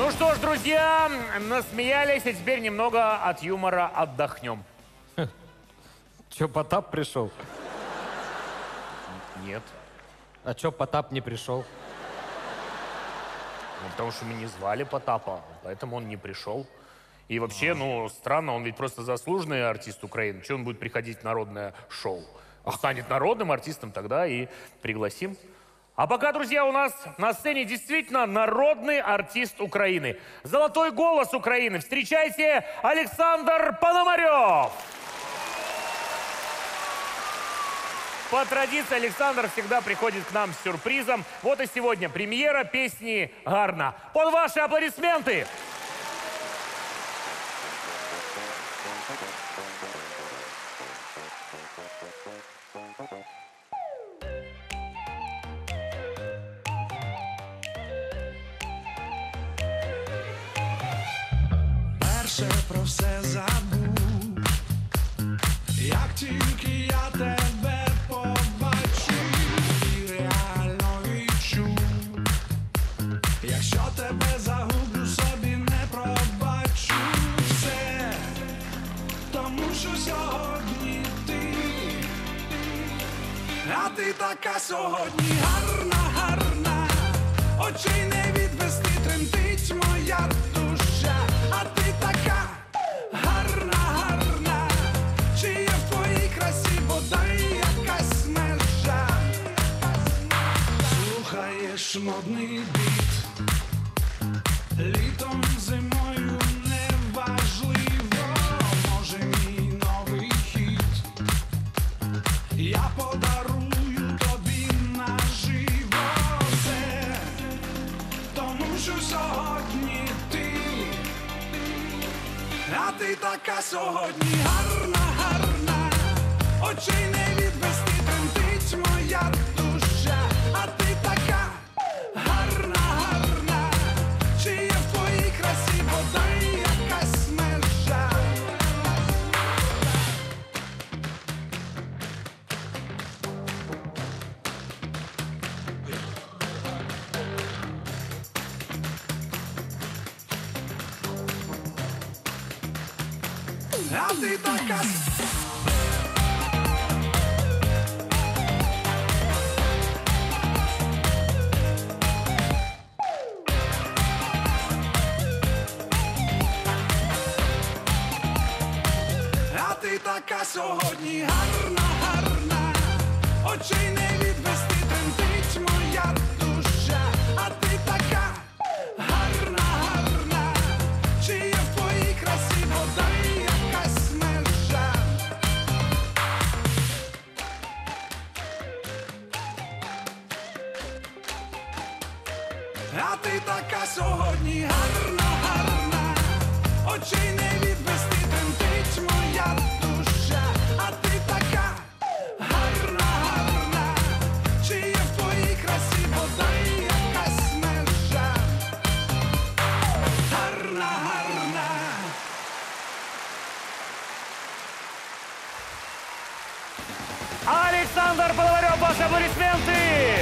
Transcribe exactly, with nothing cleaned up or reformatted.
Ну что ж, друзья, насмеялись, а теперь немного от юмора отдохнем. Че, Потап пришел? Нет. А че, Потап не пришел? Ну, потому что мы не звали Потапа, поэтому он не пришел. И вообще, ну, странно, он ведь просто заслуженный артист Украины. Чего он будет приходить в народное шоу? Он станет народным артистом, тогда и пригласим. А пока, друзья, у нас на сцене действительно народный артист Украины. Золотой голос Украины. Встречайте, Александр Пономарев! По традиции Александр всегда приходит к нам с сюрпризом. Вот и сегодня премьера песни «Гарна». Под ваши аплодисменты! Перше про все забув, як тільки я тебе побачив і реально відчув, якщо тебе загублю, собі не пробачу все, тому що сьогодні ти, а ти така сьогодні гарна, гарна, очей не відвести, тремтить моя душа, а ти така гарна, гарна, чи є в твоїй красі бодай якась межа. Слухаєш модний біт, літом, зимою неважливо, може мій новий хіт, я подарую тобі наживо все, тому що сьогодні ти, а ти така сьогодні гарна, гарна, очей не відвести, тремтить моя душа, а ти така гарна, гарна, чи є в твоїй красі бодай якась межа. А ти така. А ти така сьогодні гарна, гарна, очей не відвести, тремтить моя душа, а ти така гарна, гарна, чи є в твоїй красі бодай якась межа. А ти така сьогодні гарна, гарна, очей не відвести, тремтить моя душа, а ти така гарна, гарна, чи є в твоїй красі бодай якась межа. Гарна, гарна. Александр Пономарев, ваши аплодисменты!